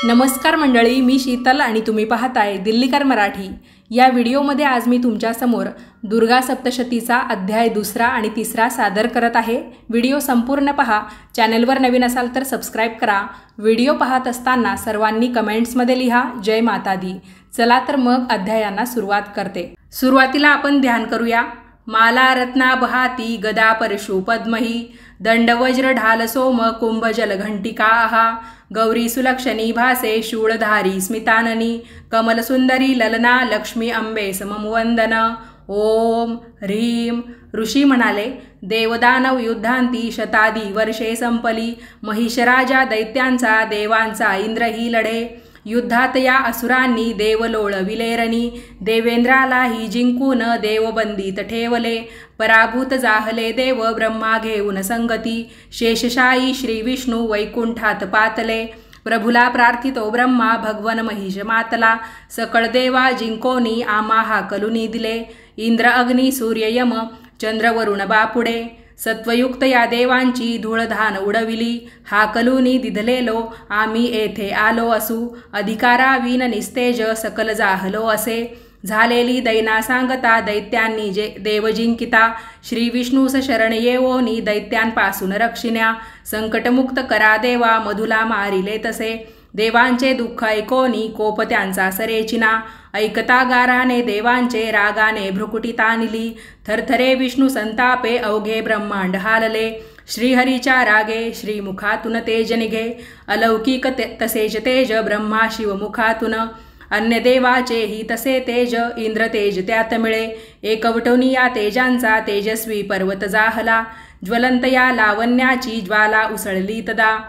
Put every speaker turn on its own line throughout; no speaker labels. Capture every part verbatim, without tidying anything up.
नमस्कार मंडळी, मी शीतल आणि तुम्ही पाहताय दिल्लीकर मराठी। या व्हिडिओमध्ये आज मी तुमच्या समोर दुर्गा सप्तशतीचा अध्याय दुसरा आणि तिसरा सादर करत आहे। व्हिडिओ संपूर्ण पहा। चॅनलवर नवीन असाल तर सबस्क्राइब करा। व्हिडिओ पाहत असताना सर्वांनी कमेंट्समध्ये लिहा जय माता दी। चला तर मग अध्यायांना सुरुवात करते। सुरुवातीला आपण ध्यान करूया। माला रत्ना बहाती गदा परशु पद्मही दंडवज्र ढाल सोम कुंभजल घंटिका आहा गौरी सुलक्षणी भासे शूळधारी स्मिताननी कमल सुंदरी ललना लक्ष्मी अंबे सममुवंदन। ओम ह्रीम। ऋषी म्हणाले, देवदानव युद्धांती शतादी वर्षे संपली। महिषराजा दैत्यांचा देवांचा इंद्रही लढे। युद्धात या असुरांनी देवलोळ विलेरणी देवेंद्रालाही जिंकून देवबंदीत ठेवले। पराभूत जाहले देव ब्रह्मा घेऊन संगती शेषशायी श्री विष्णू वैकुंठात पातले। प्रभुला प्रार्थितो ब्रह्मा भगवन महिष मातला सकळ देवा जिंकोनी आम्हा हाकलुनी दिले। इंद्र अग्नी सूर्य यम चंद्र वरुण बापुडे सत्वयुक्त या देवांची धूळधान उडविली। हाकलुनी दिधलेलो आम्ही येथे आलो असू अधिकाराविन निस्तेज सकल जाहलो असे। झालेली दैना सांगता दैत्यांनी जे देवजिंकिता श्री विष्णूस शरण येवोनी दैत्यांपासून रक्षिण्या। संकटमुक्त करा देवा मधुला मारिले तसे देवांचे दुःख ऐकोनी कोप त्यांचा सरेचिना। ऐकता गाराने देवांचे रागाने भ्रुकुटी तानिली थरथरे विष्णू संतापे अवघे ब्रह्मांड हालले। श्रीहरीच्या रागे श्रीमुखातून तेज निघे अलौकिक तसेच तेज ब्रह्मा शिवमुखातून। अन्य देवाचेही तसे तेज इंद्र तेज त्यात मिळे। एकवटोनी या तेजांचा तेजस्वी पर्वत जाहला ज्वलंत या लावण्याची ज्वाला उसळली तदा।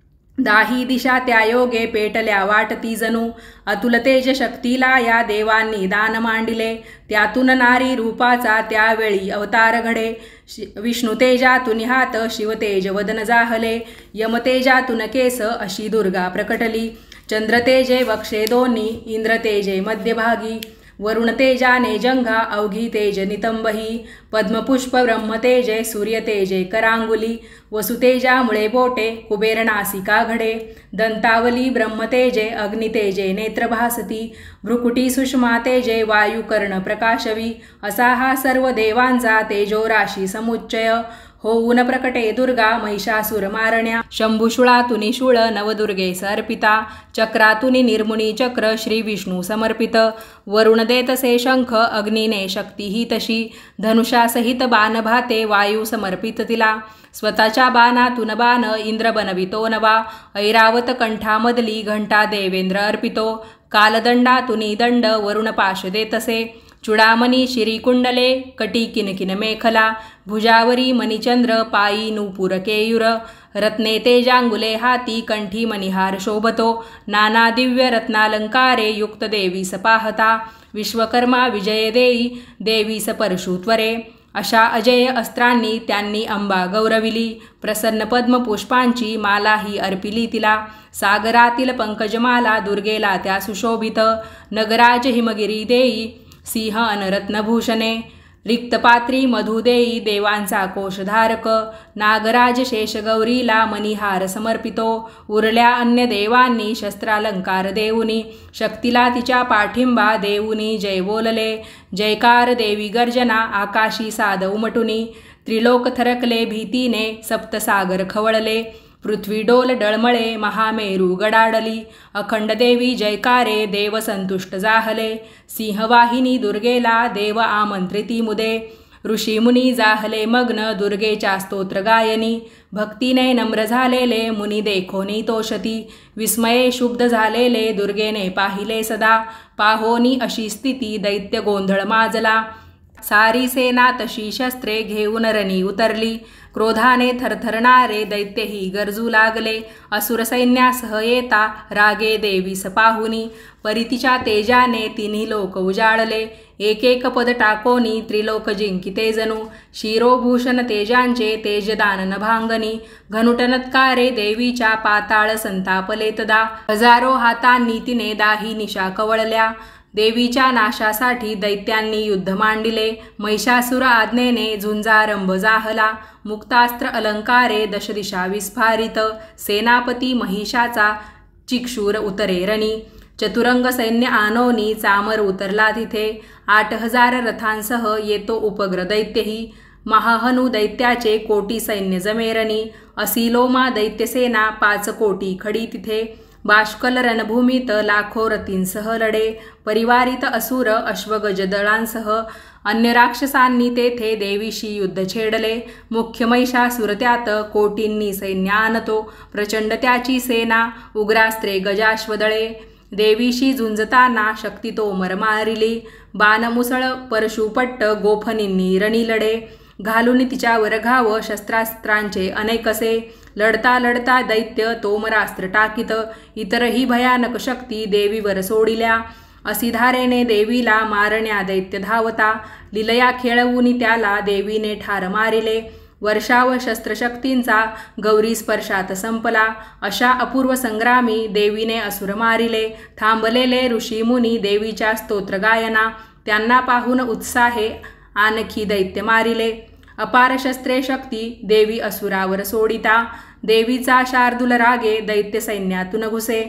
दाही दिशा त्या योगे पेटल्या वाटती जणू अतुल तेज शक्तीला या देवांनी दान मांडिले। त्यातून नारी रूपाचा त्यावेळी अवतार घडे। विष्णू तेजातून हात शिवतेज वदन जाहले यमतेजातून केस अशी दुर्गा प्रकटली। चंद्रतेजे वक्षे दोन्ही इंद्रतेजे मध्यभागी वरुण तेजाने जंघा अवघी तेज नितंबही। पद्मपुष्प ब्रह्मतेजे सूर्यतेजे करांगुली वसुतेजामुळे बोटे कुबेर नासिका घडे। दंतावली ब्रह्मतेजे अग्नितेजे नेत्रभासती भ्रुकुटी सुषमा तेजे वायुकर्ण प्रकाशवी। असा हा सर्व देवांचा तेजोराशी समुच्चय होऊन प्रकटे दुर्गा महिषासुर मारण्या। शंभुशूळातुनी शूळ नवदुर्गे सर्पिता चक्रातुनी निर्मुनी चक्र श्री विष्णू समर्पित। वरुण देतसे शंख अग्नीने शक्ती ही तशी धनुषासहित बाण भाते वायू समर्पित तिला। स्वतःच्या बाणातून बाण इंद्र बनवितो नवा ऐरावत कंठामधली घंटा देवेंद्र अर्पितो। कालदंडातुनी दंड वरुण पाश देतसे चुडामणी शिरीकुंडले कटी किनकिन मेखला भुजावरी मणिचंद्र पायी नूपुर केयुर। रत्ने तेजांगुले हाती कंठी मणिहार शोभतो नाना दिव्य रत्नालंकारे युक्त देवीस पाहता। विश्वकर्मा विजय देई देवीस परशु त्वरे अशा अजय अस्त्रांनी त्यांनी अंबा गौरविली। प्रसन्न पद्मपुष्पांची मालाही अर्पिली तिला सागरातील पंकजमाला दुर्गेला त्या सुशोभित। नगराज हिमगिरी देई सिंह अनरत्नभूषणे रिक्तपात्री मधुदेई देवांचा कोशधारक। नागराज शेषगौरीला मणिहार समर्पितो उरल्या अन्य देवांनी शस्त्रालंकार देऊनी शक्तीला तिच्या पाठिंबा देऊनी जय बोलले। जयकार देवी गर्जना आकाशी साद उमटुनी त्रिलोक थरकले भीतीने सप्तसागर खवळले। पृथ्वी डोल डळमळे महामेरू गडाडली अखंड देवी जयकारे देव संतुष्ट जाहले। सिंहवाहिनी दुर्गेला देव आमंत्रिती मुदे ऋषीमुनी जाहले मग्न दुर्गेच्या स्तोत्र गायनी। भक्तीने नम्र झालेले मुनी देखोनी तोषती विस्मये शुब्ध झालेले दुर्गेने पाहिले सदा। पाहोनी अशी स्थिती दैत्य गोंधळ माजला सारी सेना तशी शस्त्रे घेऊन रणी उतरली। क्रोधाने थरथरणारे दैत्यही गरजू लागले असुर सैन्यासह येता रागे देवीस पाहुनी। परितीच्या तेजाने तिन्ही लोक उजाळले एक एक पद टाकोनी त्रिलोक जिंकिते जणू। शिरोभूषण तेजांचे तेजदान नभांगनी घनुटनत्कारे देवीच्या पाताळ संतापले तदा। हजारो हातांनी तिने दाही निशा कवळल्या देवीच्या नाशासाठी दैत्यांनी युद्ध मांडिले। महिषासुर आज्ञेने झुंजारंभ जाहला मुक्तास्त्र अलंकारे दशदिशा विस्फारित। सेनापती महिषाचा चिक्षूर उतरे रणी। चतुरंग सैन्य आनोनी चामर उतरला तिथे। आठ हजार रथांसह येतो उपग्र दैत्यही। महाहनु दैत्याचे कोटी सैन्य जमेरणी। असिलोमा दैत्यसेना पाच कोटी खडी तिथे। बाष्कल रणभूमीत लाखो रथींसह लढे। परिवारित असुर अश्वगज दळांसह। अन्य राक्षसांनी तेथे देवीशी युद्ध छेडले। मुख्य महिषासुर त्यात कोटींनी सैन्य आणतो। प्रचंड त्याची सेना उग्रास्त्रे गजाश्वदळे। देवीशी झुंजताना शक्ती तोमर मारिली। बाणमुसळ परशुपट्ट गोफणींनी रणी लढे। घालून तिच्यावर घाव शस्त्रास्त्रांचे अनेकसे। लढता लढता दैत्य तोमरास्त्र टाकीत। इतरही भयानक शक्ती देवीवर सोडिल्या। असिधारेने देवीला मारण्या दैत्य धावता। लीलया खेळवून त्याला देवीने ठार मारिले। वर्षाव शस्त्रशक्तींचा गौरी स्पर्शात संपला। अशा अपूर्व संग्रामी देवीने असुर मारिले। थांबलेले ऋषीमुनी देवीच्या स्तोत्र गायना। त्यांना पाहून उत्साहे आणखी दैत्य मारिले। अपार शस्त्रे शक्ती देवी असुरावर सोडिता। देवीचा शार्दूल रागे दैत्य सैन्यातून घुसे।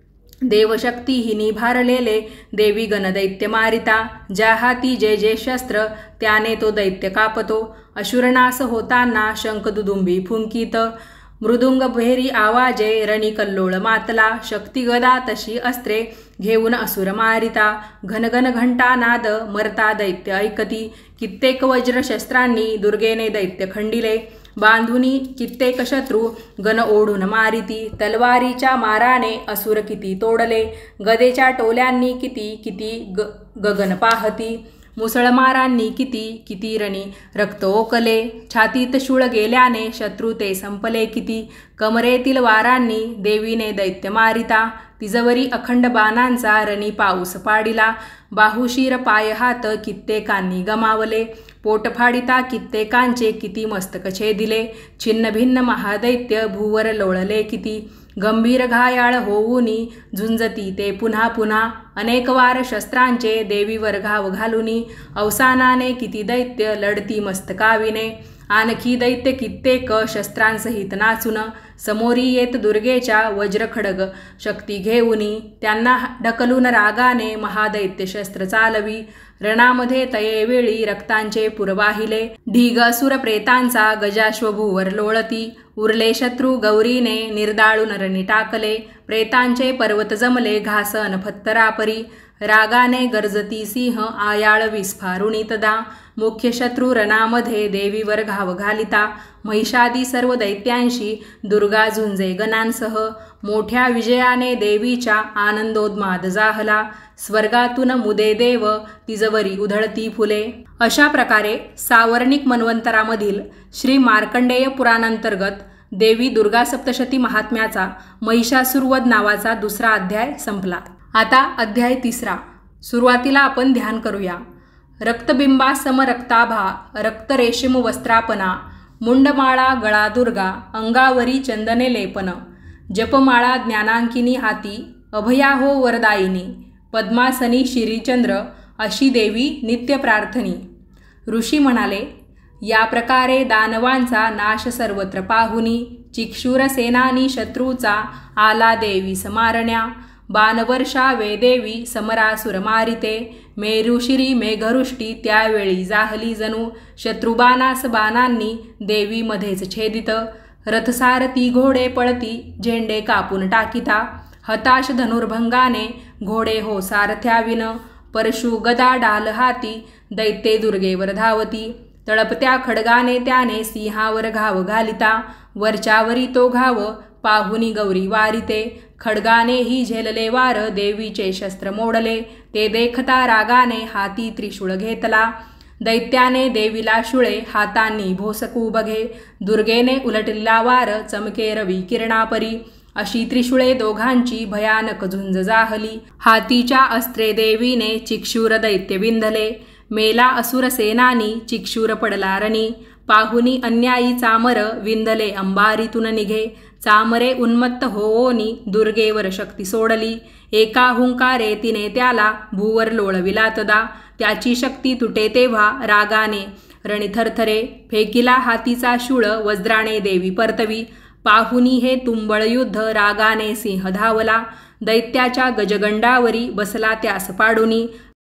देवशक्तीहिनी भारलेले देवी गण दैत्य मारिता। ज्या हाती जे जे शस्त्र त्याने तो दैत्य कापतो। अशुरनाश होताना शंखदुदुंबी फुंकीत। मृदुंग भेरी आवाजे रणी कल्लोळ मातला। शक्ती गदा तशी अस्त्रे घेऊन असुर मारिता। घनघन घंटा नाद मरता दैत्य ऐकती। कित्येक वज्रशस्त्रांनी दुर्गेने दैत्य खंडिले। बांधुनी कित्येक शत्रू गण ओढून मारिती। तलवारीच्या माराने असुर किती तोडले। गदेच्या टोल्यांनी किती किती ग गगन पाहती। मुसळमारांनी किती किती रणी रक्त ओकले। छातीत शूळ गेल्याने शत्रू ते संपले किती। कमरेतील वारांनी देवीने दैत्य मारिता। तिजवरी अखंड बाणांचा रणी पाऊस पाडिला। बाहुशीर पाय हात कित्येकांनी गमावले। पोट फाडिता कित्येकांचे किती मस्तक छेदिले। छिन्न भिन्न महादैत्य भूवर लोळले किती। गंभीर घायाळ होऊनी झुंजती ते पुन्हा पुन्हा। अनेक वार शस्त्रांचे देवीवर घाव घालुनी। अवसानाने किती दैत्य लढती मस्तकाविने। आणखी दैत्य कित्येक शस्त्रांसहित नाचून समोरी येत दुर्गेच्या वज्रखडग शक्ती घेऊनी। त्यांना ढकलून रागाने महादैत्य शस्त्र चालवी। रणामध्ये तयेवेळी रक्तांचे पुर वाहिले। ढीग असुर प्रेतांचा गजाश्वभूवर लोळती। उरले शत्रू गौरीने निर्दाळून रणी टाकले। प्रेतांचे पर्वत जमले घासन फत्तरापरी। रागाने गरजती सिंह आयाळ विस्फारुणी तदा। मुख्य शत्रू रणामध्ये देवीवर घाव घालिता। महिषादी सर्व दैत्यांशी दुर्गा झुंजे गणांसह। मोठ्या विजयाने देवीच्या आनंदोन्माद जाहला। स्वर्गातून मुदे देव तिजवरी उधळती फुले। अशा प्रकारे सावर्णिक मन्वंतरामधील श्री मार्कंडेय पुराणांतर्गत देवी दुर्गा सप्तशती महात्म्याचा महिषासुरवध नावाचा दुसरा अध्याय संपला। आता अध्याय तिसरा। सुरुवातीला आपण ध्यान करूया। रक्तबिंबा समरक्ताभा रक्तरेशीम वस्त्रापना। मुंडमाळा गळा दुर्गा अंगावरी चंदने लेपन। जपमाळा ज्ञानांकिनी हाती अभया हो वरदायिनी। पद्मासनी शिरीचंद्र अशी देवी नित्य प्रार्थनी। ऋषी म्हणाले, या प्रकारे दानवांचा नाश सर्वत्र पाहुनी चिक्षुर सेनानी शत्रूचा आला देवी समारण्या। बाणवर्षा वेदेवी समरासुर मारिते। मेरुशिरी मेघवृष्टी त्यावेळी जाहली जणू। शत्रुबाणास बाणांनी देवी मध्येच छेदित। रथसारथी घोडे पळती झेंडे कापून टाकिता। हताश धनुर्भंगाने घोडे हो सारथ्याविन। परशु गदा डाल हाती दैत्ये दुर्गेवर धावती। तळपत्या खडगाने त्याने सिंहावर घाव घालिता। वरच्यावरी तो घाव पाहुनी गौरी वारिते। खडगानेही झेलले वार देवीचे शस्त्र मोडले। ते देखता रागाने हाती त्रिशूळ घेतला। दैत्याने देवीला शुळे हातांनी भोसकू बघे। दुर्गेने उलटलेला वार चमके रवी किरणापरी। अशी त्रिशूळे दोघांची भयानक झुंज जाहली। हातीच्या अस्त्रे देवीने चिक्षुर दैत्य विंधले। मेला असुर सेनानी चिक्षुर पडला रणी। पाहुनी अन्यायी चामर विंधले अंबारीतून निघे। चामरे उन्मत्त होओनी दुर्गेवर शक्ती सोडली। एका हुंकारे तिने त्याला भूवर लोळविला तदा। त्याची शक्ती तुटे तेव्हा रागाने रणी थरथरे। फेकिला हातीचा शूळ वज्राने देवी परतवी। पाहुनी हे तुंबळ युद्ध रागाने सिंह धावला, दैत्याच्या गजगंडावरी बसला त्यास पाडुनी,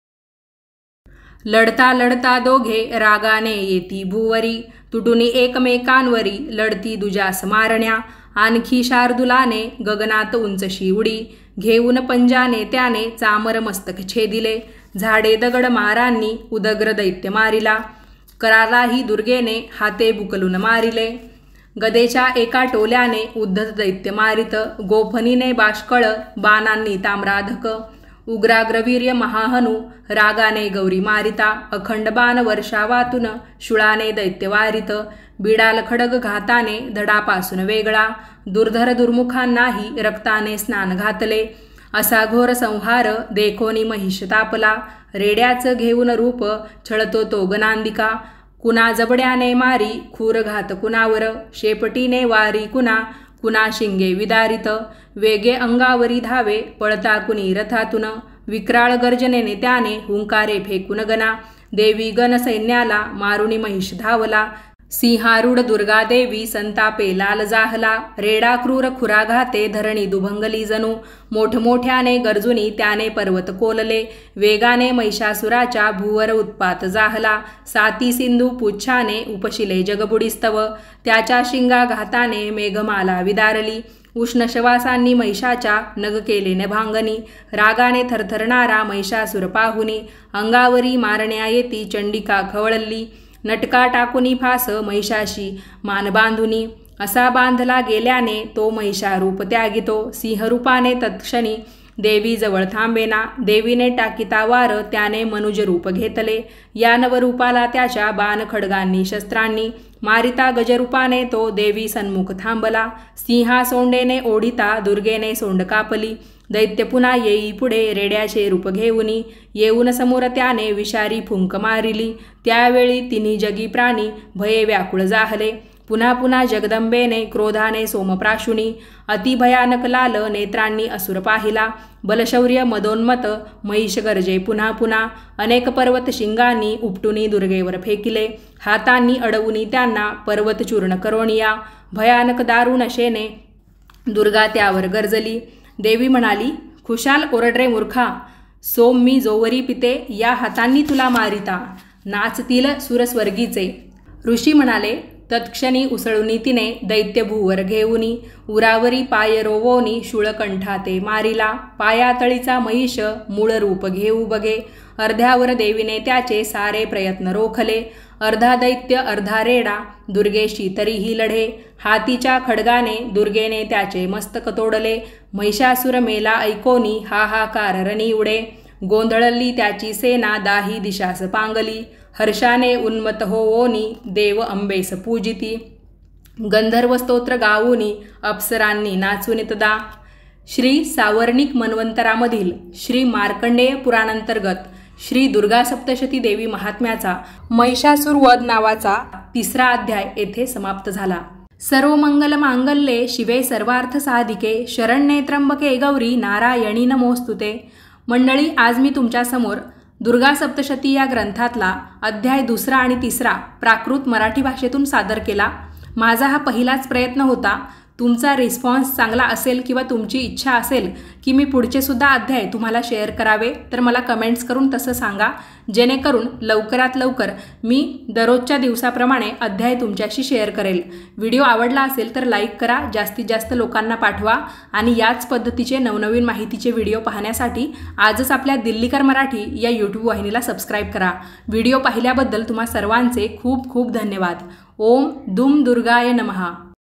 लढता लढता दोघे रागाने येती भुवरी, तुटुनी एकमेकांवरी लढती दुजास मारण्या, आणखी शार्दुलाने गगनात उंचशी उडी, घेऊन पंजाने त्याने चामर मस्तक छेदिले, झाडे दगड मारांनी उदग्र दैत्य मारिला, करालाही दुर्गेने हाते बुकलून मारिले, गदेच्या एका टोल्याने उद्धत दैत्य मारित, गोफणीने बाष्कळ बाणांनी ताम्राधक, उग्राग्रवीर्य महाहनु रागाने गौरी मारिता, अखंड बाण वर्षावातून शुळाने दैत्य वारित, बिडाल खडग घाताने धडापासून वेगळा, दुर्धर दुर्मुखांनाही रक्ताने स्नान घातले, असा घोर संहार देखोनी महिष तापला, रेड्याचं घेऊन रूप छळतो तो गनांदिका, कुणा जबड्याने मारी खूर घात कुणावर, शेपटीने वारी कुणा कुणा शिंगे विदारित, वेगे अंगावरी धावे पळता कुणी रथातून, विक्राळ गर्जनेने त्याने हुंकारे फेकून गना, देवी गण सैन्याला मारुनी महिष धावला, सिंहारूढ दुर्गादेवी संतापे लाल जाहला, रेडा क्रूर खुराघाते धरणी दुभंगली जणू, मोठमोठ्याने गर्जुनी त्याने पर्वत कोलले, वेगाने महिषासुराच्या भूवर उत्पात जाहला, साती सिंधू पुच्छाने उपशिले जगबुडीस्तव, त्याच्या शिंगा घाताने मेघमाला विदारली, उष्ण शवासांनी महिषाच्या नग केले नभांगनी, रागाने थरथरणारा महिषासुर पाहुनी, अंगावरी मारण्या येती चंडिका खवळली, नटका टाकुनी फास महिषाशी मान बांधुनी, असा बांधला गेल्याने तो महिषारूप त्यागितो, सिंहरूपाने तत्क्षणी देवी जवळ थांबेना, देवीने टाकिता वार त्याने मनुज रूप घेतले, या नवरूपाला त्याच्या बाण खडगांनी शस्त्रांनी, मारिता गजरूपाने तो देवी सन्मुख थांबला, सिंहा सोंडेने ओढिता दुर्गेने सोंड कापली, दैत्य पुन्हा येई पुढे रेड्याचे रूप घेऊनी, येऊन समोर त्याने विषारी फुंक मारिली, त्यावेळी तिन्ही जगी प्राणी भये व्याकुळ जाहले, पुन्हा पुन्हा जगदंबेने क्रोधाने सोमप्राशुनी, अतिभयानक लाल नेत्रांनी असुर पाहिला, बलशौर्य मदोन्मत महिष गर्जे पुन्हा पुन्हा, अनेक पर्वत शिंगांनी उपटुनी दुर्गेवर फेकिले, हातांनी अडवुनी त्यांना पर्वत चूर्ण करोनिया, भयानक दारुण शेने दुर्गा त्यावर गरजली, देवी म्हणाली, खुशाल ओरड रे मूर्खा, सोम मी जोवरी पिते या हातांनी तुला मारिता, नाचतील सुरस्वर्गीचे, ऋषी म्हणाले, तत्क्षणी उसळुनी तिने दैत्य भूवर घेऊनी, उरावरी पाय रोवोनी शूळकंठा ते मारिला, पायातळीचा महिष मूळ रूप घेऊ बघे, अर्ध्यावर देवीने त्याचे सारे प्रयत्न रोखले, अर्धा दैत्य अर्धा रेडा दुर्गेशी तरीही लढे, हातीच्या खडगाने दुर्गेने त्याचे मस्तक तोडले, महिषासुर मेला ऐकोनी हाहाकार रणी उडे, गोंधळली त्याची सेना दाही दिशास पांगली, हर्षाने उन्मत होवोनी देव अंबेस पूजिती, गंधर्व स्तोत्र गाऊनी अप्सरांनी नाचून तदा. श्री सावर्णिक मन्वंतरामधील श्री मार्कंडेय पुराणांतर्गत श्री दुर्गा सप्तशती देवी महात्म्याचा महिषासुर वध नावाचा तिसरा अध्याय येथे समाप्त झाला. सर्व मंगल मांगल्ये शिवे सर्वार्थ साधिके शरण्ये त्र्यंबके गौरी नारायणी नमोस्तुते. मंडळी, आज मी तुमच्या समोर दुर्गा सप्तशती या ग्रंथातला अध्याय दुसरा आणि तिसरा प्राकृत मराठी भाषेतून सादर केला. माझा हा पहिलाच प्रयत्न होता. तुमचा रिस्पॉन्स चांगला असेल किंवा तुमची इच्छा असेल की मी पुढचे सुद्धा अध्याय तुम्हाला शेअर करावे तर मला कमेंट्स करून तसं सांगा, जेणेकरून लवकरात लवकर मी दररोजच्या दिवसाप्रमाणे अध्याय तुमच्याशी शेअर करेल. व्हिडिओ आवडला असेल तर लाईक करा, जास्तीत जास्त लोकांना पाठवा आणि याच पद्धतीचे नवनवीन माहितीचे व्हिडिओ पाहण्यासाठी आजच आपल्या दिल्लीकर मराठी या यूट्यूब वाहिनीला सबस्क्राईब करा. व्हिडिओ पाहिल्याबद्दल तुम्हा सर्वांचे खूप खूप धन्यवाद. ओम दुम दुर्गाय नमः.